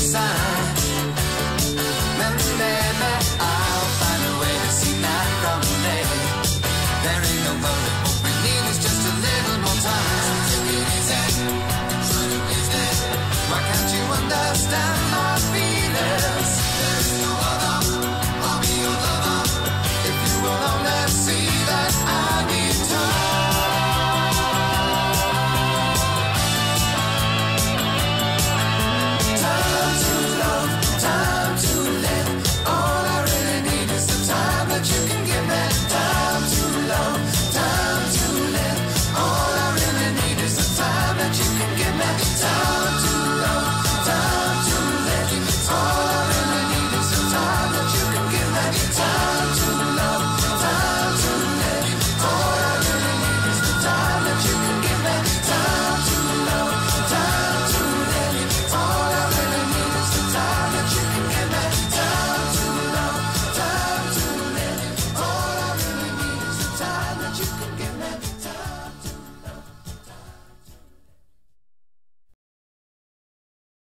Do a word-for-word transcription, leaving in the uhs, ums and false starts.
sign. Then maybe I'll find a way to see night from day. There ain't no hurry, what we need is just a little more time. So take it easy, try to please me. Why can't you understand?